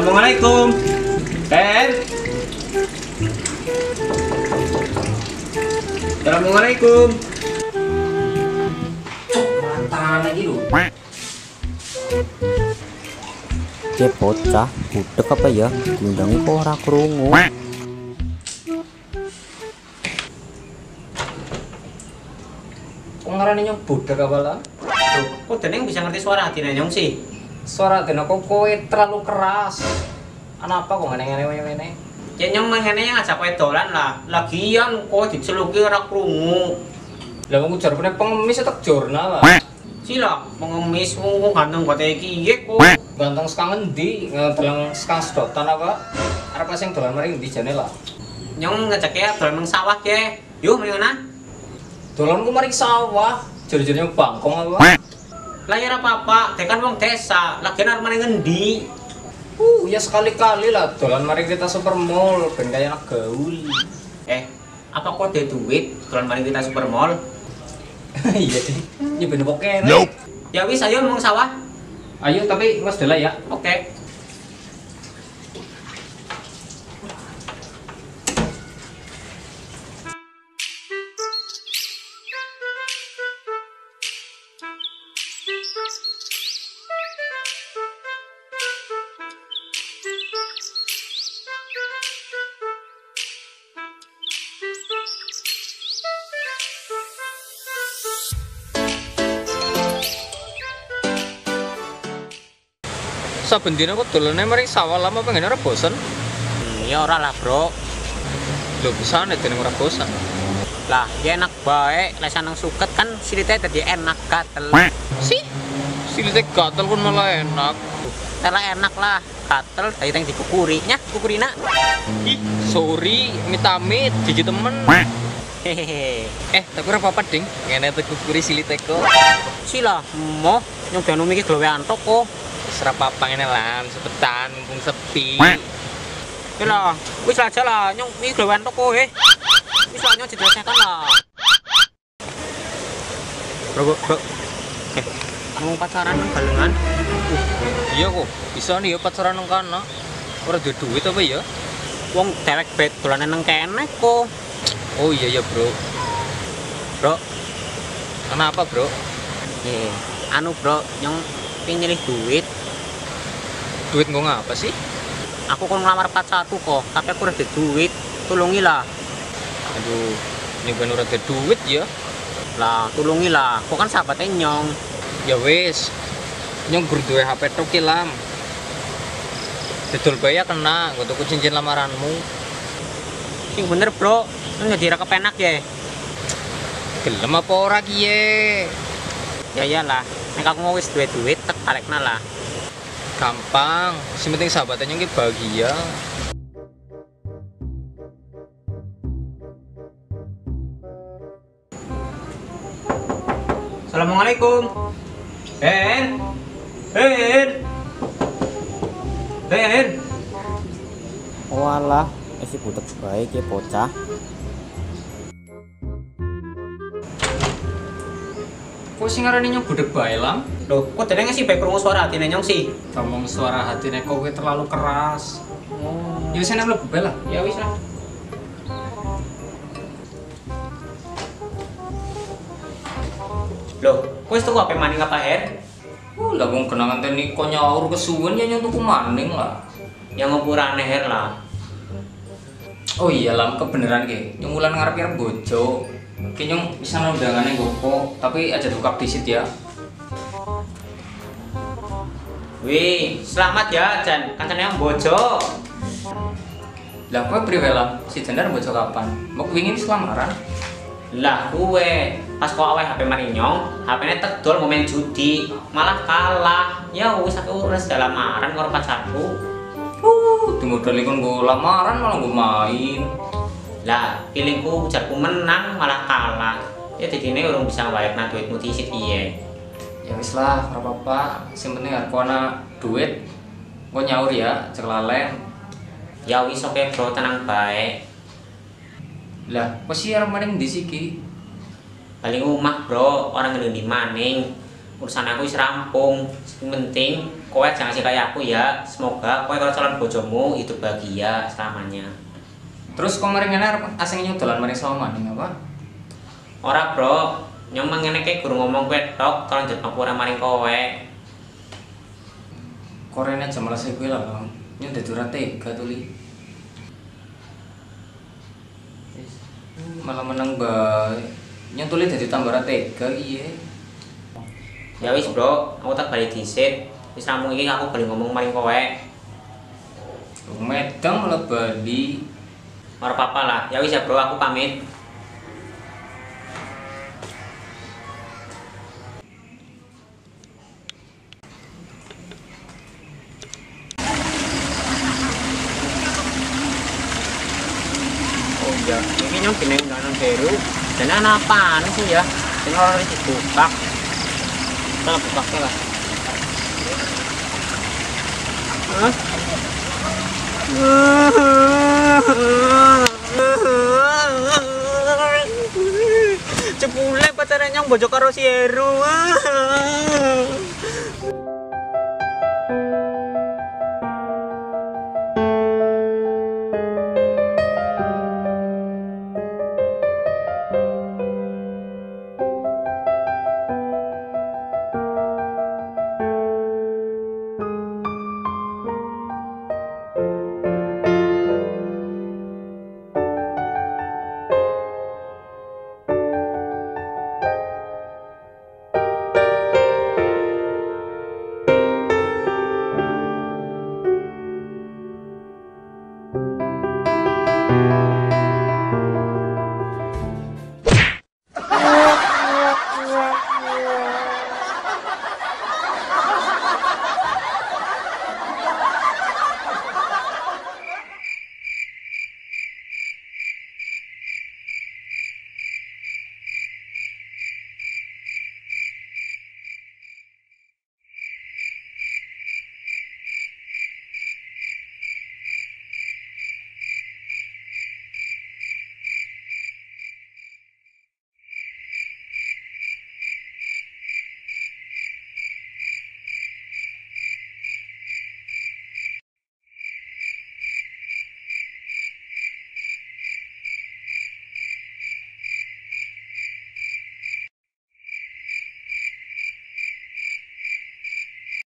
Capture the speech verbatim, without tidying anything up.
Assalamualaikum. Ben. Assalamualaikum. Mantan lagi lu. Cek bocah, budek apa ya? Diundangi kok ora krungu. Pengarane nyong budak apa lah? Tuh, kok Deneng bisa ngerti suara hati Nenyong sih? Suara dene kok kowe terlalu keras. Kenapa kok ngene-ngene? Ya nyong mengene yang ngajak kowe dolan lah. Lagian kok diceluki ora krungu. Lah wong jar punya pengemis tak jurnal lah. Sila pengemis wong ganteng kote iki kok. Ganteng sekang endi? Ngedelang sekang sedotan apa? Arep sing dolan mari endi jane lah. Nyong ngajak ya dolan nang sawah ke. Yuk mrene ana. Dolanku mari sawah, jare-jarene bangkong apa? Lah ya ora apa-apa, tekan wong desa. Lagian arep meneng endi? Uh, ya sekali-kali lah dolan mari kita supermall ben kaya anak gaul. Eh, apa kok ada duit dolan mari kita supermall? Iya deh. Nyeben poke. Nope. Ya wis ayo nang sawah. Ayo tapi Mas Dela ya. Oke. Saben dina kok dolane mari sawah lama pengen ora bosen. Ya ora lah, Bro. Lho bisane dene ora bosen. Lah, ya enak bae, lesan nang suket kan silite dadi enak gatel. Si silite gatel pun malah enak. Telah enak lah, gatel dadi teng dikukuri nya, kukurina. Ih, sorry, amit-amit jiji temen. Hehehe. Eh, tapi ora apa-apa, Ding. Ngene tuh kukuri silite kok. Sila, moh nyoba numiki glowean toko. Serap apa ngene lan, sepetan mumpung sepi. Ya lah, wis aja lah, nyong iki glowean toko he. Wis lah nyong didesakan lah. Bro, bro. Eh, mau pacaran nang balengan? Uh, iya kok. Bisa nih ya pacaran nang kana. Ora duwe duit apa ya? Wong dewek bet dolanan nang kene kok. Oh iya ya, Bro. Bro, Kenapa, Bro? eh, anu bro, nyong pengen nyilih duit. Duit nggo ngapa sih? Aku kon ngelamar pacarku kok, tapi aku udah ada duit. Tulungilah. Aduh, ini ben ora ada duit ya. Lah, tulungilah. Kok kan sahabatnya nyong. Ya wis. Nyong gur duwe H P tok ki lam. Didol bae ya kena, nggo tuku cincin lamaranmu. Sing bener, Bro. Nyong jadi ra kepenak ya. Gelem apa ora ki ye? Ya iyalah. Nek aku mau wis duwe duit, tek balekna lah. Gampang, sing penting sahabatnya nyong ki bahagia. Assalamualaikum. Ben. Ben. Ben. Walah, isi budek bae ki bocah. Kok sing ngarani nyong budek bae lam? Loh, kok Deneng sih bae krungu suara hati nyong sih? Ngomong suara hatine kok kowe terlalu keras. Oh. Ya wis enak mlebu bae lah. Ya wis lah. Loh, kok wis tuku H P maning apa Her? Oh, lah wong kenangan teni kok nyaur kesuwen ya nyong tuku maning lah. Yang ngepurane Her lah. Oh iya lam kebenaran ki. Nyong wulan ngarep-arep bojo. Ki nyong bisa undangane gopo, tapi aja tukar disit ya. Wih, selamat ya Jan, kancane yang bojo. Lah kowe priwe lam? Si Jandar bojo kapan? Mau wingi wis lamaran? Lah kuwe, pas kok awake H P marinyong, H P-ne tegol mau main judi, malah kalah. Ya wis aku wis dalam lamaran karo pacarku. Uh, dimodali kon nggo lamaran malah nggo main. Lah, pilihku ujarku menang malah kalah. Ya dadine urung bisa ngbayarna duitmu disit piye. Ya wis lah, ora apa-apa. Sing penting arep ana duit. Kok nyaur ya, cek lalen. Ya wis oke bro, tenang bae. Lah, kok sih arep maning ndi sih ki? Paling rumah bro, orang ngendi maning. urusan aku wis rampung. Yang penting kowe jangan sih kayak aku ya. Semoga kowe kalau calon bojomu itu bahagia selamanya. Terus kemarin ngene asing nyudolan maring sama maning apa? Ora bro, nyong ngene kayak guru ngomong kowe tok, tolong jatuh aku ora maring kowe. Korene aja malah sih gue lah, nyong dadi ora tega tuh li. Malah menang bae. Nyong tuh li dadi tambah ora tega iye. Ya wis bro, aku tak balik dhisik. Wis rampung iki aku balik ngomong maring kowe. Medang malah bali. Ora apa-apa lah. Ya wis ya bro, aku pamit. Oh iya, ini nyong kene undangan baru. Dan ana apaan sih ya? Sing ora dibuka. Kita buka lah. Hah? Cepule pacarnya nyong bojo karo si Heru.